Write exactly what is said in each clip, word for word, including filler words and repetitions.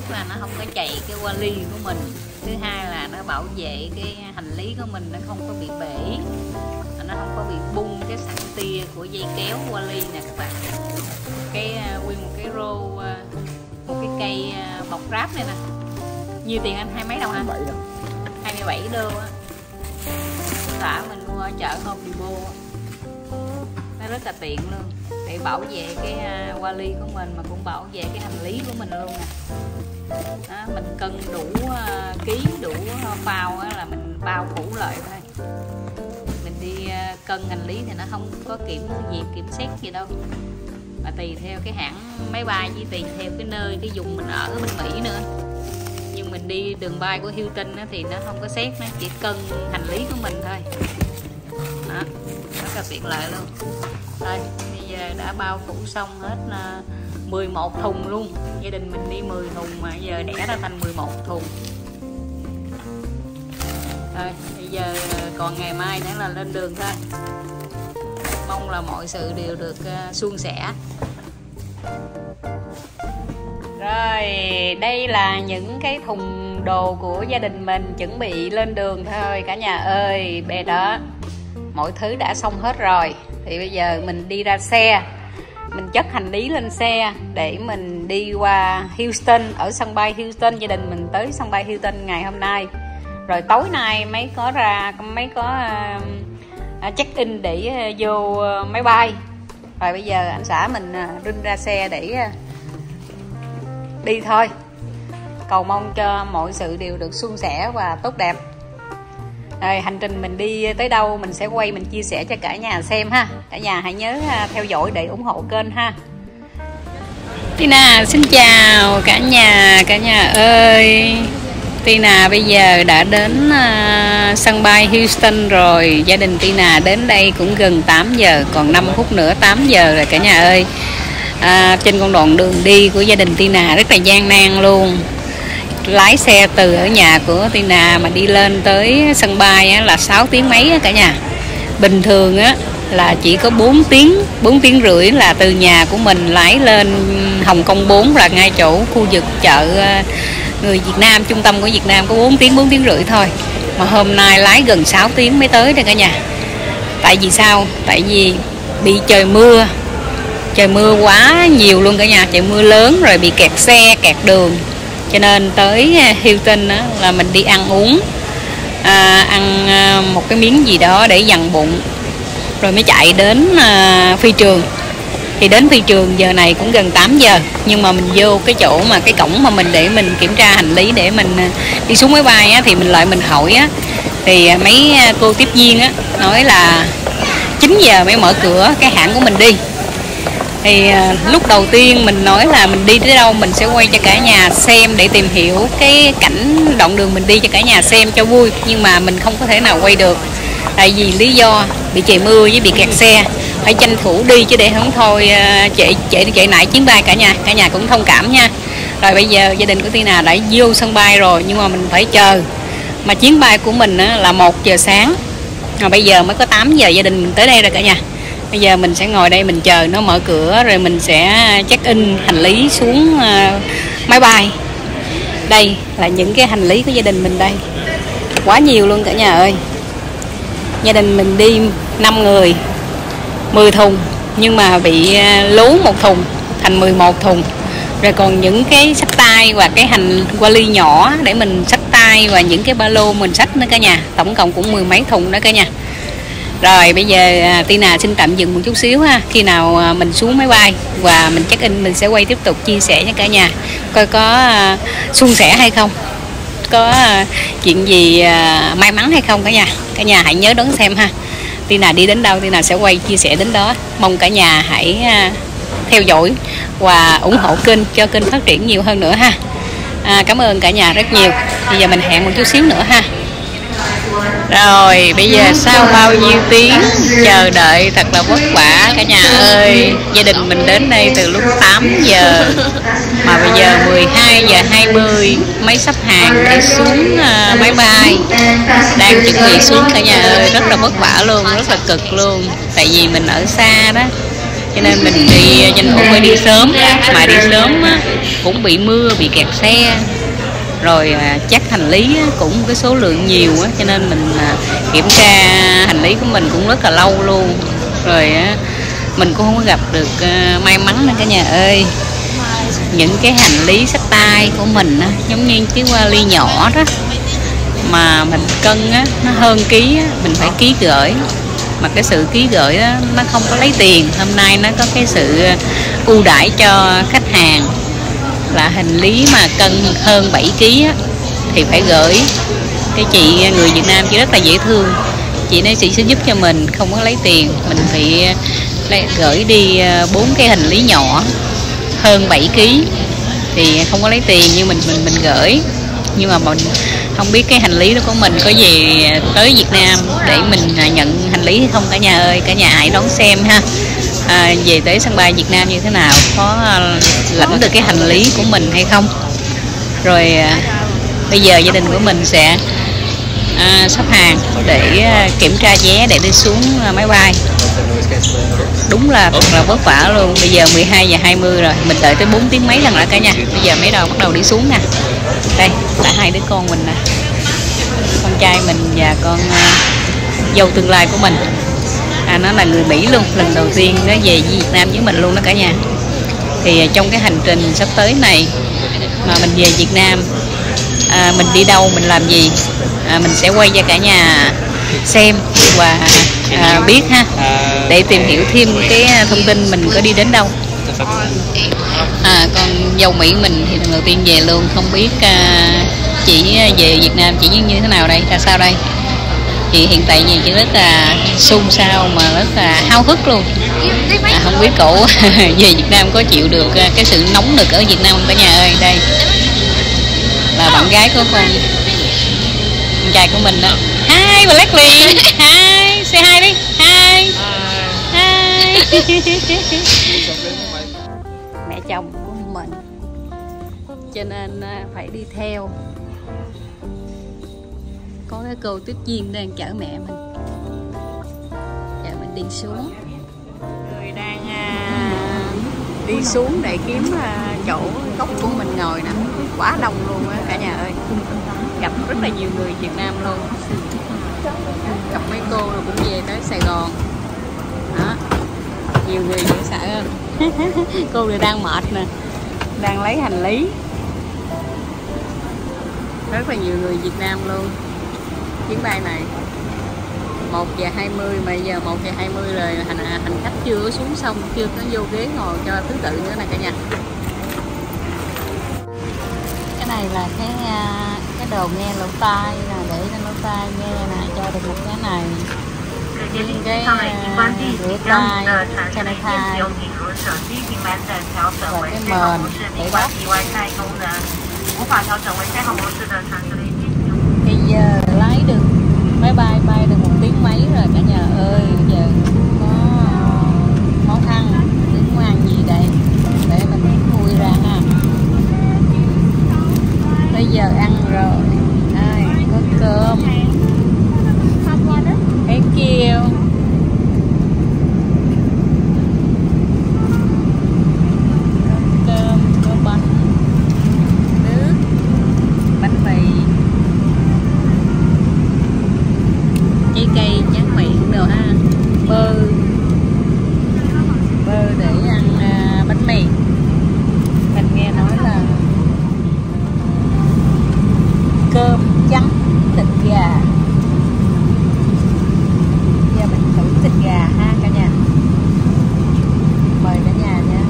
là nó không có chạy cái vali của mình, thứ hai là nó bảo vệ cái hành lý của mình nó không có bị bể, nó không có bị bung cái sẵn tia của dây kéo vali nè các bạn. Cái nguyên một cái rô, một cái cây bọc ráp này nè, nhiêu tiền anh? Hai mấy đồng hả? hai mươi bảy đô á. Xã mình mua ở chợ Home Depot, nó rất là tiện luôn để bảo vệ cái vali của mình mà cũng bảo vệ cái hành lý của mình luôn nè. Đó, mình cân đủ uh, ký, đủ uh, bao uh, là mình bao phủ lại thôi. Mình đi uh, cân hành lý thì nó không có kiểm duyệt kiểm soát gì đâu, mà tùy theo cái hãng máy bay với tùy theo cái nơi cái vùng mình ở bên Mỹ nữa. Nhưng mình đi đường bay của Hilton á, thì nó không có xét, nó chỉ cân hành lý của mình thôi. Đó, rất là tiện lợi luôn. Rồi bây giờ đã bao phủ xong hết uh, mười một thùng luôn. Gia đình mình đi mười thùng mà giờ đẻ ra thành mười một thùng. Rồi bây giờ còn ngày mai nữa là lên đường thôi. Mong là mọi sự đều được uh, suôn sẻ. Rồi đây là những cái thùng đồ của gia đình mình chuẩn bị lên đường thôi cả nhà ơi. Bê đó, mọi thứ đã xong hết rồi. Thì bây giờ mình đi ra xe, mình chất hành lý lên xe để mình đi qua Houston. Ở sân bay Houston, gia đình mình tới sân bay Houston ngày hôm nay. Rồi tối nay mới có ra mới có uh, check in để uh, vô uh, máy bay. Rồi bây giờ anh xã mình uh, rinh ra xe để uh, đi thôi. Cầu mong cho mọi sự đều được suôn sẻ và tốt đẹp. Rồi hành trình mình đi tới đâu mình sẽ quay, mình chia sẻ cho cả nhà xem ha. Cả nhà hãy nhớ theo dõi để ủng hộ kênh ha. Tina xin chào cả nhà, cả nhà ơi. Tina bây giờ đã đến uh, sân bay Houston rồi. Gia đình Tina đến đây cũng gần tám giờ, còn năm phút nữa tám giờ rồi cả nhà ơi. À, trên con đoạn đường đi của gia đình Tina rất là gian nan luôn. Lái xe từ ở nhà của Tina mà đi lên tới sân bay á, là sáu tiếng mấy á, cả nhà. Bình thường á, là chỉ có bốn tiếng, bốn tiếng rưỡi là từ nhà của mình lái lên Hồng Kông bốn, là ngay chỗ khu vực chợ người Việt Nam, trung tâm của Việt Nam, có bốn tiếng, bốn tiếng rưỡi thôi. Mà hôm nay lái gần sáu tiếng mới tới đây cả nhà. Tại vì sao? Tại vì bị trời mưa. Trời mưa quá nhiều luôn cả nhà, trời mưa lớn rồi bị kẹt xe, kẹt đường. Cho nên tới Hilton á, là mình đi ăn uống, à, ăn một cái miếng gì đó để dằn bụng, rồi mới chạy đến à, phi trường. Thì đến phi trường giờ này cũng gần tám giờ, nhưng mà mình vô cái chỗ mà cái cổng mà mình để mình kiểm tra hành lý để mình đi xuống máy bay á, thì mình lại mình hỏi á, thì mấy cô tiếp viên á nói là chín giờ mới mở cửa cái hãng của mình đi. Thì à, lúc đầu tiên mình nói là mình đi tới đâu mình sẽ quay cho cả nhà xem để tìm hiểu cái cảnh đoạn đường mình đi cho cả nhà xem cho vui. Nhưng mà mình không có thể nào quay được, tại vì lý do bị trời mưa với bị kẹt xe, phải tranh thủ đi chứ để không thôi chạy chạy chạy nại chuyến bay cả nhà. Cả nhà cũng thông cảm nha. Rồi bây giờ gia đình của Tina đã vô sân bay rồi, nhưng mà mình phải chờ. Mà chuyến bay của mình á, là một giờ sáng, mà bây giờ mới có tám giờ gia đình mình tới đây rồi cả nhà. Bây giờ mình sẽ ngồi đây mình chờ nó mở cửa, rồi mình sẽ check in hành lý xuống uh, máy bay. Đây là những cái hành lý của gia đình mình đây. Quá nhiều luôn cả nhà ơi. Gia đình mình đi năm người, mười thùng, nhưng mà bị uh, lú một thùng thành mười một thùng. Rồi còn những cái xách tay và cái hành vali nhỏ để mình xách tay, và những cái ba lô mình xách nữa cả nhà. Tổng cộng cũng mười mấy thùng đó cả nhà. Rồi bây giờ Tina xin tạm dừng một chút xíu ha. Khi nào mình xuống máy bay và mình check in, mình sẽ quay tiếp tục chia sẻ với cả nhà coi có uh, suôn sẻ hay không, có uh, chuyện gì uh, may mắn hay không cả nhà. Cả nhà hãy nhớ đón xem ha. Tina đi đến đâu Tina sẽ quay chia sẻ đến đó. Mong cả nhà hãy uh, theo dõi và ủng hộ kênh cho kênh phát triển nhiều hơn nữa ha. À, cảm ơn cả nhà rất nhiều. Bây giờ mình hẹn một chút xíu nữa ha. Rồi bây giờ sau bao nhiêu tiếng chờ đợi thật là vất vả cả nhà ơi. Gia đình mình đến đây từ lúc tám giờ, mà bây giờ mười hai giờ hai mươi mới sắp hàng để xuống uh, máy bay. Đang chuẩn bị xuống cả nhà ơi. Rất là vất vả luôn, rất là cực luôn. Tại vì mình ở xa đó, cho nên mình đi tranh thủ phải đi sớm, mà đi sớm á, cũng bị mưa, bị kẹt xe, rồi chắc hành lý cũng cái số lượng nhiều á, cho nên mình kiểm tra hành lý của mình cũng rất là lâu luôn, rồi mình cũng không có gặp được may mắn nữa cả nhà ơi. Những cái hành lý xách tay của mình á, giống như cái vali nhỏ đó mà mình cân á, nó hơn ký á, mình phải ký gửi, mà cái sự ký gửi đó nó không có lấy tiền. Hôm nay nó có cái sự ưu đãi cho khách hàng là hành lý mà cân hơn bảy ký á, thì phải gửi. Cái chị người Việt Nam chị rất là dễ thương, chị nói chị sẽ giúp cho mình, không có lấy tiền, mình phải gửi đi bốn cái hành lý nhỏ hơn bảy ký thì không có lấy tiền, nhưng mình mình mình gửi. Nhưng mà mình không biết cái hành lý đó của mình có về tới Việt Nam để mình nhận hành lý hay không cả nhà ơi. Cả nhà hãy đón xem ha, à, về tới sân bay Việt Nam như thế nào, có lãnh được cái hành lý của mình hay không. Rồi à, bây giờ gia đình của mình sẽ à, sắp hàng để à, kiểm tra vé để đi xuống à, máy bay. Đúng là thật là vất vả luôn. Bây giờ mười hai giờ hai mươi rồi, mình đợi tới bốn tiếng mấy lần nữa cả nhà. Bây giờ mấy đầu bắt đầu đi xuống nè. Đây là hai đứa con mình nè, con trai mình và con uh, dâu tương lai của mình. À, nó là người Mỹ luôn, lần đầu tiên nó về Việt Nam với mình luôn đó cả nhà. Thì uh, trong cái hành trình sắp tới này mà mình về Việt Nam, à, mình đi đâu, mình làm gì, à, mình sẽ quay cho cả nhà xem và à, biết ha, để tìm hiểu thêm cái thông tin mình có đi đến đâu. À, con dâu Mỹ mình thì lần đầu tiên về luôn, không biết à, chị về Việt Nam chị như thế nào đây, ra sao đây. Chị hiện tại gì chị rất là xôn xao mà rất là háo hức luôn. À, không biết cậu về Việt Nam có chịu được cái sự nóng nực ở Việt Nam không cả nhà ơi. Đây là bạn gái của con, con trai của mình đó. Hi Blackley, hi, say hi đi, hi, hi. Mẹ chồng của mình, cho nên phải đi theo. Có cái cô tiếp viên đang chở mẹ mình, chở mình đi xuống. Người đang à, đi xuống để kiếm à, chỗ góc của mình ngồi nè, quá đông luôn á cả nhà ơi. Gặp rất là nhiều người Việt Nam luôn, gặp mấy cô rồi cũng về tới Sài Gòn đó, nhiều người dễ sợ không. Cô này đang mệt nè, đang lấy hành lý, rất là nhiều người Việt Nam luôn. Chuyến bay này một giờ hai mươi mà giờ một giờ hai mươi rồi, hành, hành khách chưa có xuống xong, chưa có vô ghế ngồi cho thứ tự nữa nè cả nhà. Cái này là cái cái đồ nghe lỗ tai nè, để cho lỗ tai nghe nè, cho được một cái này, những cái rửa tay, sanitize và cái mền để đắp. Bây giờ lái được máy bay bay được một tiếng mấy rồi cả nhà ơi. Giờ có món ăn, muốn ăn gì đây để mình khui ra ha. Bây giờ ăn rồi, ai có cơm, cái kia cây tráng miệng đồ ha, bơ bơ để ăn uh, bánh mì. Mình nghe nói là cơm trắng thịt gà. Giờ mình thử thịt gà ha cả nhà, mời cả nhà nha.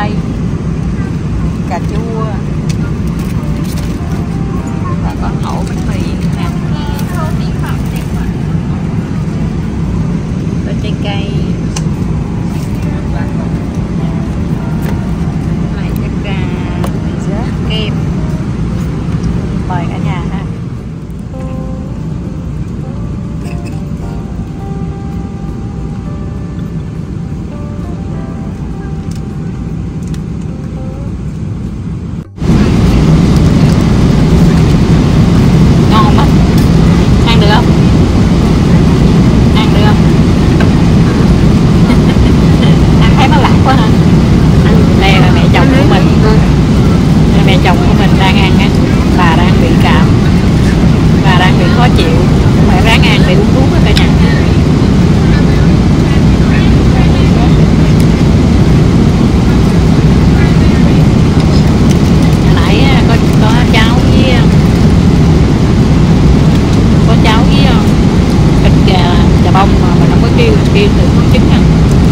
tây, cà chua và có ổ bánh mì nữa nè, có trái cây, này chắc là dessert kem. Mời cả nhà ha. Kêu từ con trứng nha.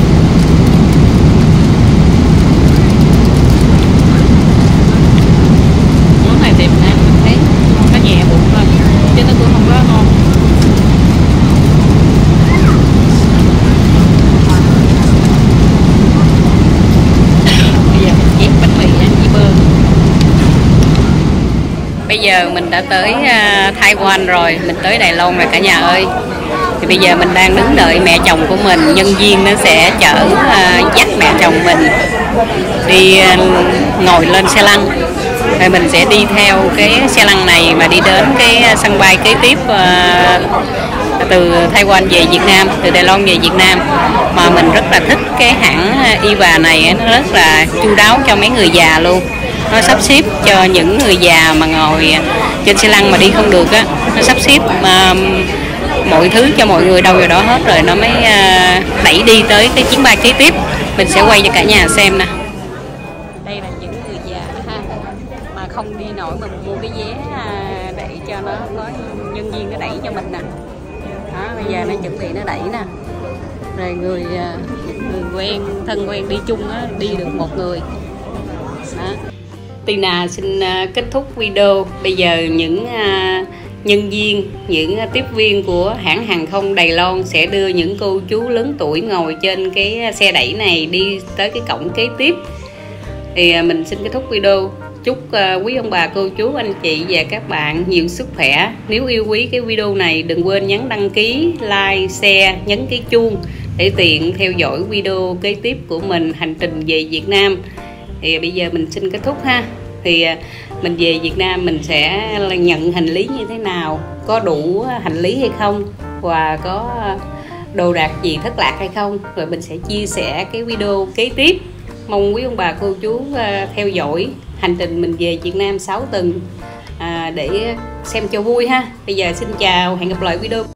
Món này thì mình ăn mình thấy nó nhẹ bụng thôi, chứ nó cũng không có ngon. Bây giờ mình chép bánh mì ăn với bơ. Bây giờ mình đã tới uh, Taiwan rồi, mình tới Đài Loan rồi cả nhà ơi. Thì bây giờ mình đang đứng đợi mẹ chồng của mình, nhân viên nó sẽ chở uh, dắt mẹ chồng mình đi uh, ngồi lên xe lăn, rồi mình sẽ đi theo cái xe lăn này mà đi đến cái sân bay kế tiếp uh, từ Taiwan về Việt Nam, từ Đài Loan về Việt Nam. Mà mình rất là thích cái hãng Eva này, nó rất là chu đáo cho mấy người già luôn. Nó sắp xếp cho những người già mà ngồi trên xe lăn mà đi không được á, nó sắp xếp uh, mọi thứ cho mọi người đâu vào đó hết rồi nó mới uh, đẩy đi tới cái chuyến bay kế tiếp. Mình sẽ quay cho cả nhà xem nè. Đây là những người già ha, mà không đi nổi mà mua cái vé uh, để cho nó có nhân viên nó đẩy cho mình nè. Đó, bây giờ nó chuẩn bị nó đẩy nè. Rồi người uh, người quen, thân quen đi chung á, đi được một người. Đó. Tina xin uh, kết thúc video. Bây giờ những uh, nhân viên, những tiếp viên của hãng hàng không Đài Loan sẽ đưa những cô chú lớn tuổi ngồi trên cái xe đẩy này đi tới cái cổng kế tiếp. Thì mình xin kết thúc video. Chúc quý ông bà, cô chú, anh chị và các bạn nhiều sức khỏe. Nếu yêu quý cái video này đừng quên nhấn đăng ký, like, share, nhấn cái chuông để tiện theo dõi video kế tiếp của mình hành trình về Việt Nam. Thì bây giờ mình xin kết thúc ha. Thì mình về Việt Nam mình sẽ nhận hành lý như thế nào, có đủ hành lý hay không, và có đồ đạc gì thất lạc hay không, rồi mình sẽ chia sẻ cái video kế tiếp. Mong quý ông bà cô chú theo dõi hành trình mình về Việt Nam sáu tuần để xem cho vui ha. Bây giờ xin chào, hẹn gặp lại video